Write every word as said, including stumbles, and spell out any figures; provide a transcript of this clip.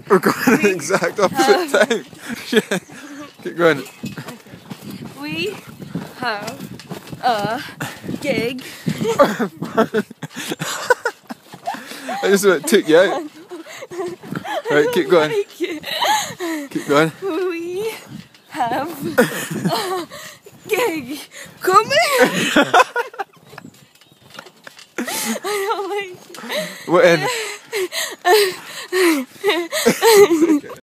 We're going the exact opposite time. Yeah. Keep going. We have a gig. I just went, took you out. Right, keep going. Keep going. We have a gig coming. I don't like. What in?